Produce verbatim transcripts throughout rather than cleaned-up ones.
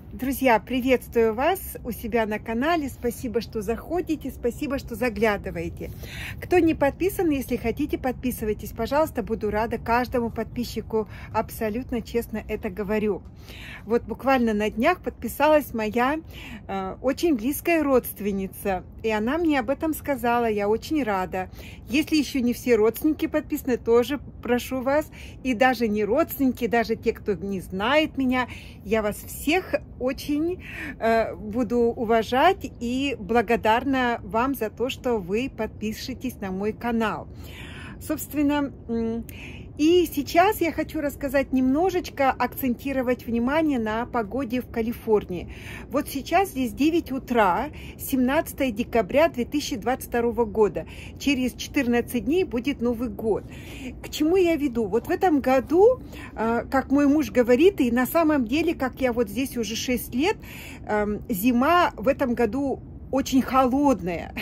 Друзья, приветствую вас у себя на канале. Спасибо, что заходите, спасибо, что заглядываете. Кто не подписан, если хотите, подписывайтесь, пожалуйста. Буду рада каждому подписчику. Абсолютно честно это говорю. Вот буквально на днях подписалась моя э, очень близкая родственница. И она мне об этом сказала. Я очень рада. Если еще не все родственники подписаны, тоже прошу вас. И даже не родственники, даже те, кто не знает меня, я вас всех очень э, буду уважать и благодарна вам за то, что вы подпишетесь на мой канал. Собственно, и сейчас я хочу рассказать немножечко, акцентировать внимание на погоде в Калифорнии. Вот сейчас здесь девять утра, семнадцатое декабря две тысячи двадцать второго года. Через четырнадцать дней будет Новый год. К чему я веду? Вот в этом году, как мой муж говорит, и на самом деле, как я вот здесь уже шесть лет, зима в этом году очень холодная.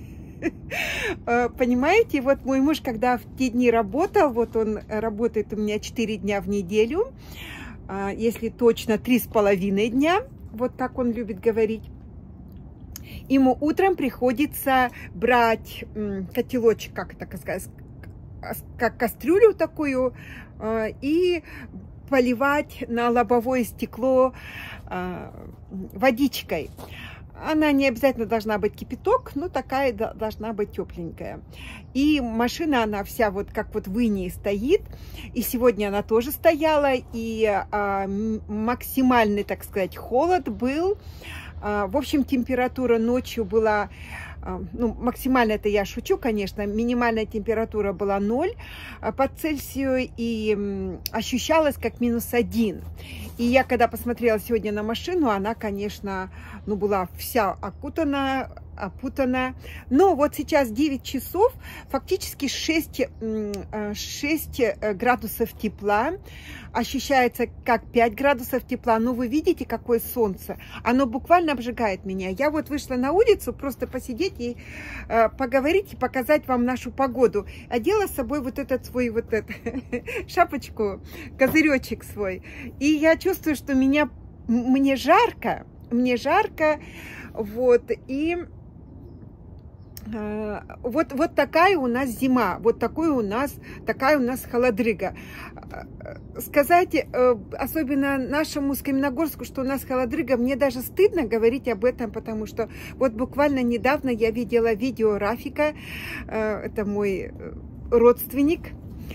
Понимаете, вот мой муж, когда в те дни работал, вот он работает у меня четыре дня в неделю, если точно три с половиной дня, вот так он любит говорить. Ему утром приходится брать котелочек, как это сказать, как кастрюлю такую, и поливать на лобовое стекло водичкой. Она не обязательно должна быть кипяток, но такая должна быть тепленькая. И машина, она вся вот как вот в инее стоит. И сегодня она тоже стояла. И а, максимальный, так сказать, холод был. А, в общем, температура ночью была... Ну, максимально это я шучу, конечно, минимальная температура была ноль по Цельсию и ощущалась как минус один. И я, когда посмотрела сегодня на машину, она, конечно, ну, была вся окутана, опутана. Но вот сейчас девять часов, фактически шесть, шесть градусов тепла. Ощущается как пять градусов тепла. Но вы видите, какое солнце. Оно буквально обжигает меня. Я вот вышла на улицу просто посидеть и э, поговорить, и показать вам нашу погоду. Одела с собой вот этот свой, вот этот, шапочку, козыречек свой. И я чувствую, что меня, мне жарко. Мне жарко. Вот. И... Вот, вот такая у нас зима, вот такой у нас, такая у нас холодрыга. Сказать, особенно нашему Каменногорску, что у нас холодрыга, мне даже стыдно говорить об этом, потому что вот буквально недавно я видела видео Рафика, это мой родственник.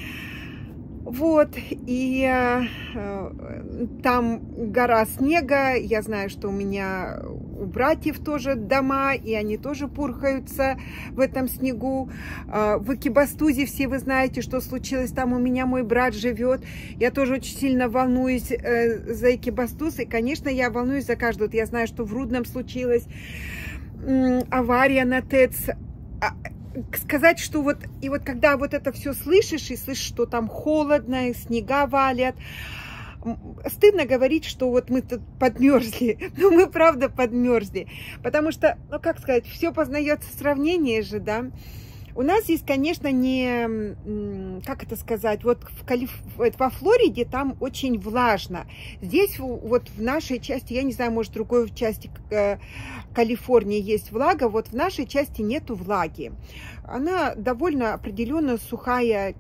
Вот, и э, там гора снега, я знаю, что у меня у братьев тоже дома, и они тоже пурхаются в этом снегу. Э, в Экибастузе все вы знаете, что случилось, там у меня мой брат живет. Я тоже очень сильно волнуюсь э, за Экибастуз, и, конечно, я волнуюсь за каждого. Я знаю, что в Рудном случилась э, авария на ТЭЦ. Сказать, что вот, и вот когда вот это все слышишь, и слышишь, что там холодно, и снега валят, стыдно говорить, что вот мы тут подмерзли, но мы правда подмерзли, потому что, ну как сказать, все познается в сравнении же, да. У нас здесь, конечно, не, как это сказать, вот в Калиф... во Флориде там очень влажно. Здесь вот в нашей части, я не знаю, может в другой части Калифорнии есть влага, вот в нашей части нету влаги. Она довольно определенно сухая,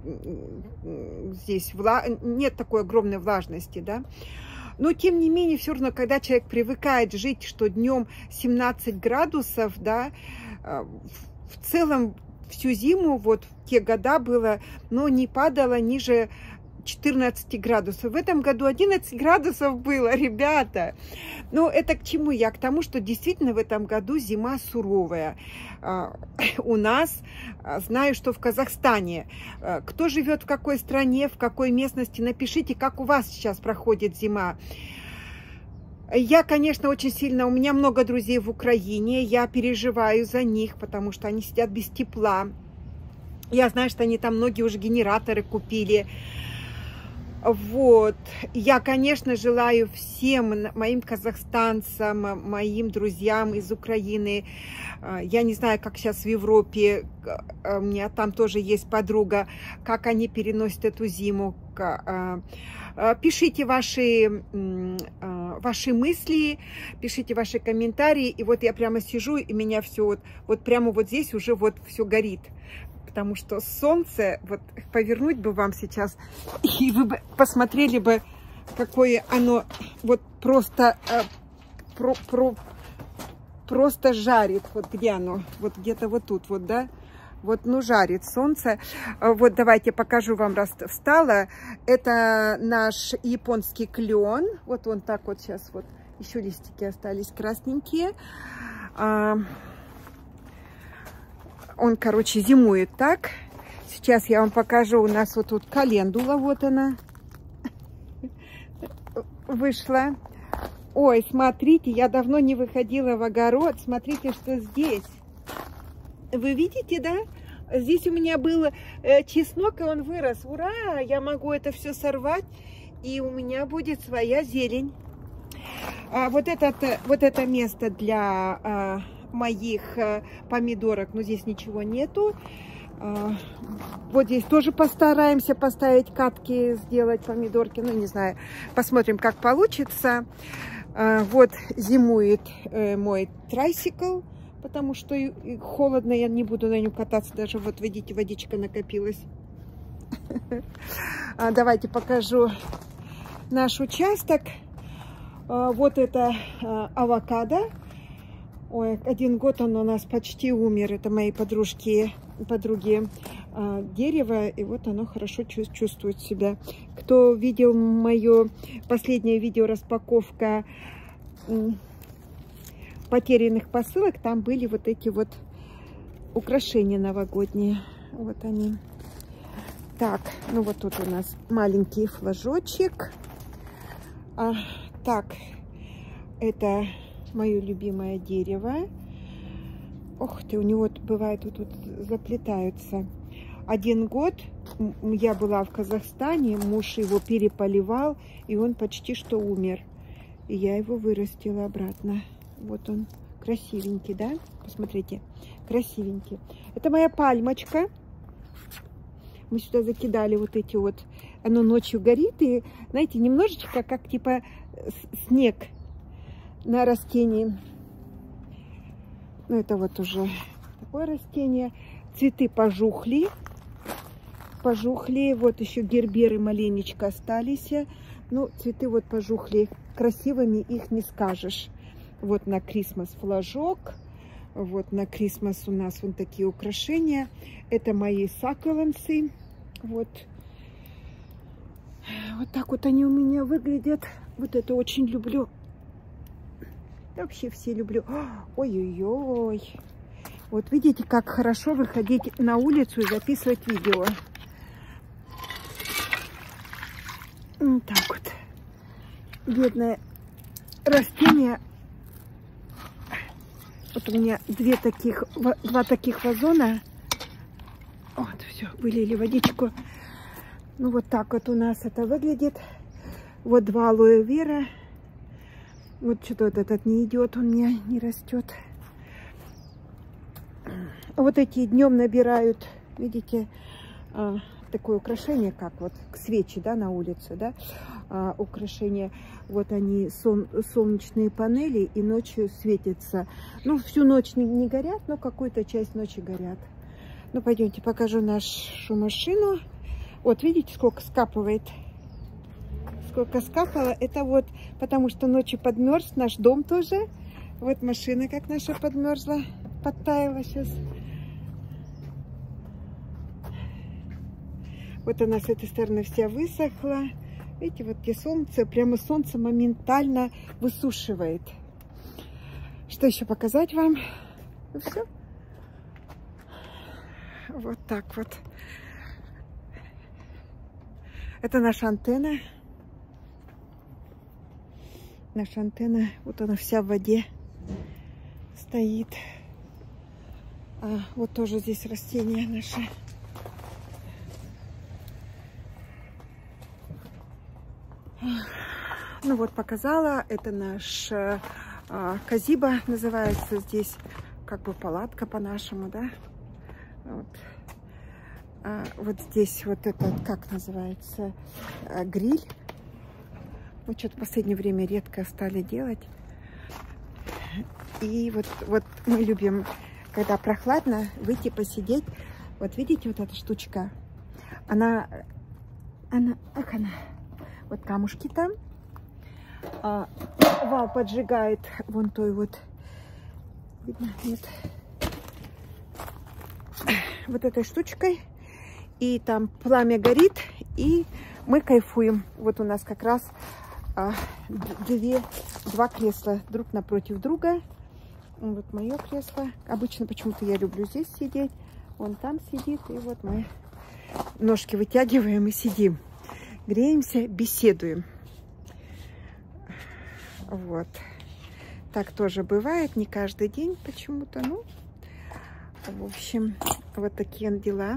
здесь вла... нет такой огромной влажности, да. Но, тем не менее, все равно, когда человек привыкает жить, что днем семнадцать градусов, да, в целом, всю зиму, вот в те года было, но не падало ниже четырнадцати градусов. В этом году одиннадцать градусов было, ребята. Но это к чему я? К тому, что действительно в этом году зима суровая. У нас, знаю, что в Казахстане. Кто живет в какой стране, в какой местности, напишите, как у вас сейчас проходит зима. Я, конечно, очень сильно, у меня много друзей в Украине, я переживаю за них, потому что они сидят без тепла. Я знаю, что они там многие уже генераторы купили. Вот. Я, конечно, желаю всем моим казахстанцам, моим друзьям из Украины. Я не знаю, как сейчас в Европе, у меня там тоже есть подруга, как они переносят эту зиму. Пишите ваши, ваши мысли, пишите ваши комментарии. И вот я прямо сижу, и меня все вот, вот прямо вот здесь уже вот все горит. Потому что солнце, вот повернуть бы вам сейчас, и вы бы посмотрели бы, какое оно вот просто, про, про, просто жарит. Вот где оно? Вот где-то вот тут вот, да? Вот, ну, жарит солнце. Вот давайте покажу вам, раз встала. Это наш японский клен. Вот он так вот сейчас вот. Еще листики остались красненькие. Он, короче, зимует так. Сейчас я вам покажу. У нас вот тут календула. Вот она вышла. Ой, смотрите, я давно не выходила в огород. Смотрите, что здесь. Вы видите, да? Здесь у меня был э, чеснок, и он вырос. Ура! Я могу это все сорвать, и у меня будет своя зелень. А вот, этот, вот это место для а, моих а, помидорок, но здесь ничего нету. А, вот здесь тоже постараемся поставить катки, сделать помидорки. Ну, не знаю, посмотрим, как получится. А, вот зимует э, мой трайсикл. Потому что холодно, я не буду на нем кататься. Даже вот, видите, водичка накопилась. Давайте покажу наш участок. Вот это авокадо. Ой, один год он у нас почти умер. Это мои подружки, подруги дерево. И вот оно хорошо чувствует себя. Кто видел мое последнее видео распаковка потерянных посылок, там были вот эти вот украшения новогодние. Вот они. Так, ну вот тут у нас маленький флажочек. А, так, это мое любимое дерево. Ох ты, у него бывает вот тут заплетаются. Один год я была в Казахстане, муж его переполивал, и он почти что умер. И я его вырастила обратно. Вот он, красивенький, да? Посмотрите, красивенький. Это моя пальмочка. Мы сюда закидали вот эти вот. Оно ночью горит, и, знаете, немножечко как типа снег на растении. Ну, это вот уже такое растение. Цветы пожухли. Пожухли. Вот еще герберы маленечко остались. Ну, цветы вот пожухли. Красивыми их не скажешь. Вот на Крисмас флажок. Вот на Крисмас у нас вот такие украшения. Это мои саккуленты. Вот. Вот так вот они у меня выглядят. Вот это очень люблю. Вообще все люблю. Ой-ой-ой. Вот видите, как хорошо выходить на улицу и записывать видео. Вот так вот. Бедное растение. Вот у меня две таких, два таких вазона. Вот, все, вылили водичку. Ну, вот так вот у нас это выглядит. Вот два алоэ вера. Вот что-то вот этот не идет, он у меня не растет. Вот эти днем набирают, видите, такое украшение, как вот свечи, да, на улице, да, а, украшения. Вот они, сон, солнечные панели, и ночью светятся. Ну, всю ночь не, не горят, но какую-то часть ночи горят. Ну, пойдемте, покажу нашу машину. Вот, видите, сколько скапывает? Сколько скапало. Это вот, потому что ночью подмерз наш дом тоже. Вот машина, как наша подмерзла, подтаяла сейчас. Вот она с этой стороны вся высохла. Видите, вот где солнце, прямо солнце моментально высушивает. Что еще показать вам? Ну, все. Вот так вот. Это наша антенна. Наша антенна, вот она вся в воде стоит. А вот тоже здесь растения наши. Ну вот, показала. Это наш э, казиба называется здесь. Как бы палатка по-нашему, да? Вот. А, вот здесь вот этот, как называется, а, гриль. Мы что-то в последнее время редко стали делать. И вот, вот мы любим, когда прохладно, выйти посидеть. Вот видите, вот эта штучка. Она, она, ах она, вот камушки там. А, вал поджигает вон той вот, видно, нет, вот этой штучкой. И там пламя горит, и мы кайфуем. Вот у нас как раз а, две, два кресла друг напротив друга. Вот мое кресло. Обычно почему-то я люблю здесь сидеть. Он там сидит, и вот мы ножки вытягиваем и сидим. Греемся, беседуем. Вот. Так тоже бывает, не каждый день почему-то. Ну, в общем, вот такие дела.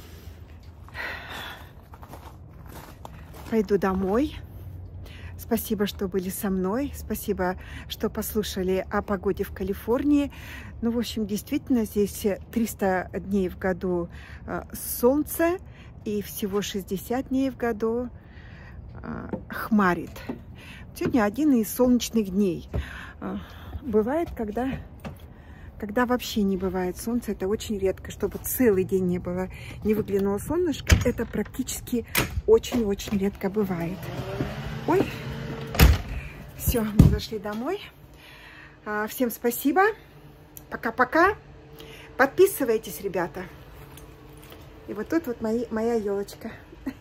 Пойду домой. Спасибо, что были со мной. Спасибо, что послушали о погоде в Калифорнии. Ну, в общем, действительно, здесь триста дней в году солнце и всего шестьдесят дней в году хмарит. Сегодня один из солнечных дней. Бывает, когда, когда вообще не бывает солнца. Это очень редко, чтобы целый день не было, не выглянуло солнышко. Это практически очень-очень редко бывает. Ой, все, мы зашли домой. Всем спасибо. Пока-пока. Подписывайтесь, ребята. И вот тут вот мои, моя елочка.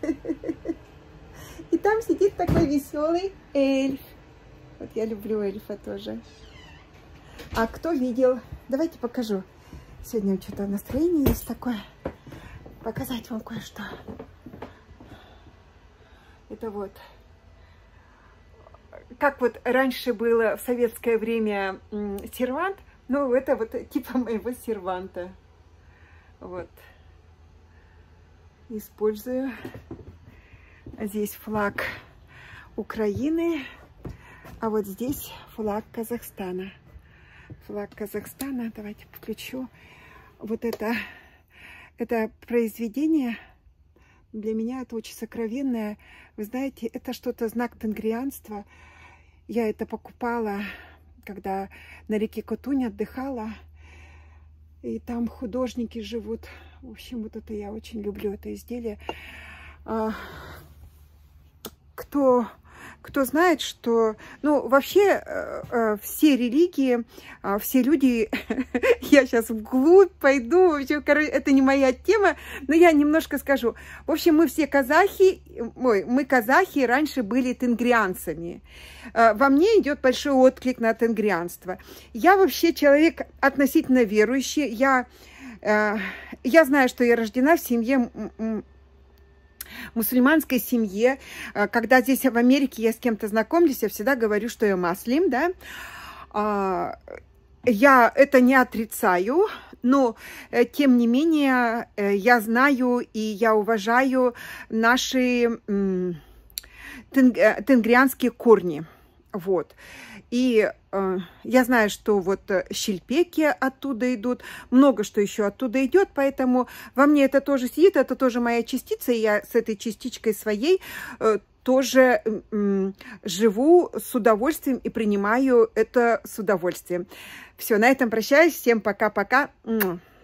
И там сидит такой веселый эльф. Вот я люблю эльфа тоже. А кто видел? Давайте покажу. Сегодня что-то настроение есть такое. Показать вам кое-что. Это вот. Как вот раньше было в советское время сервант. Ну, это вот типа моего серванта. Вот. Использую. Здесь флаг Украины, а вот здесь флаг Казахстана. Флаг Казахстана. Давайте включу. Вот это, это произведение для меня это очень сокровенное. Вы знаете, это что-то знак тенгрианства. Я это покупала, когда на реке Котунь отдыхала. И там художники живут. В общем, вот это я очень люблю, это изделие. Кто, кто знает, что, ну, вообще э, э, все религии, э, все люди, я сейчас вглубь пойду, вообще, короче, это не моя тема, но я немножко скажу. В общем, мы все казахи, ой, мы казахи раньше были тенгрианцами. Э, во мне идет большой отклик на тенгрианство. Я вообще человек относительно верующий, я, э, я знаю, что я рождена в семье мусульманской семье. Когда здесь в Америке я с кем-то знакомлюсь, я всегда говорю, что я маслим, да. Я это не отрицаю, но тем не менее я знаю и я уважаю наши тенгрианские корни. Вот. И э, я знаю, что вот щельпеки оттуда идут, много что еще оттуда идет, поэтому во мне это тоже сидит, это тоже моя частица, и я с этой частичкой своей э, тоже э, живу с удовольствием и принимаю это с удовольствием. Все, на этом прощаюсь, всем пока-пока.